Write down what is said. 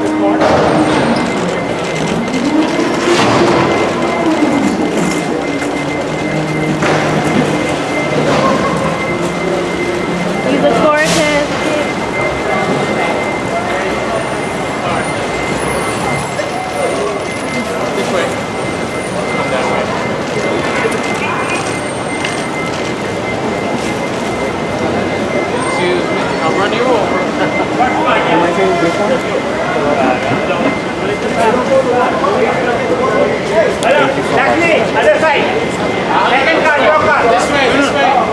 You look gorgeous. This way. Come that way. Excuse me, I'll run you over. Am I saying this one? Other side. Second car, your car. This way, this way.